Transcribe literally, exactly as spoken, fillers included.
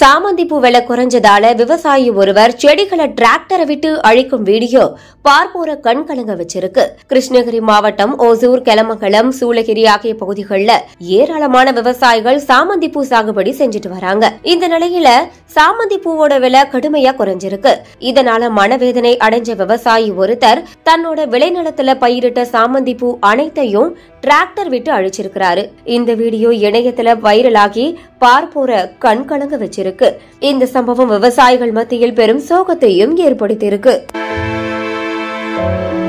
சாமந்தி பூ விலை குறைஞ்சதால விவசாயி ஒருவர் செடிகளை டிராக்டரை விட்டு அழிக்கும் வீடியோ பார்ப்போர கண் கலங்க வச்சிருக்கு. கிருஷ்ணகிரி மாவட்டம் ஓசூர், கெலமங்கலம், சூளகிரி ஆகிய பகுதிகளில் ஏராளமான விவசாயிகள் சாமந்தி பூ சாகுபடி செஞ்சுட்டு வராங்க. இந்த நிலையில சாமந்தி பூவோட விலை கடுமையா குறைஞ்சிருக்கு. இதனால மனவேதனை அடைஞ்ச விவசாயி ஒருத்தர் தன்னோட விளைநிலத்துல பயிரிட்ட சாமந்தி பூ அனைத்தையும் டிராக்டர் விட்டு அழிச்சிருக்கிறாரு. இந்த வீடியோ இணையத்துல வைரலாகி பார்ப்போர கண் கலங்க வச்சிருக்கு. இந்த சம்பவம் விவசாயிகள் மத்தியில் பெரும் சோகத்தையும் ஏற்படுத்தியிருக்கு.